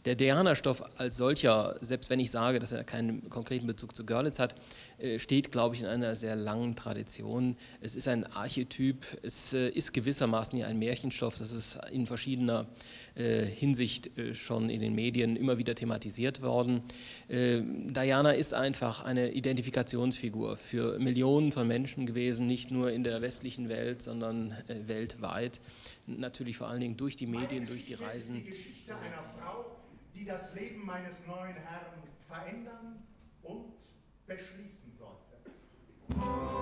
Der Diana-Stoff als solcher, selbst wenn ich sage, dass er keinen konkreten Bezug zu Görlitz hat, steht, glaube ich, in einer sehr langen Tradition. Es ist ein Archetyp, es ist gewissermaßen ja ein Märchenstoff, das ist in verschiedener Hinsicht schon in den Medien immer wieder thematisiert worden. Diana ist einfach eine Identifikationsfigur für Millionen von Menschen gewesen, nicht nur in der westlichen Welt, sondern weltweit. Natürlich vor allen Dingen durch die Medien, durch die Reisen. Ist die Geschichte einer Frau, die das Leben meines neuen Herrn verändern und beschließen sollte.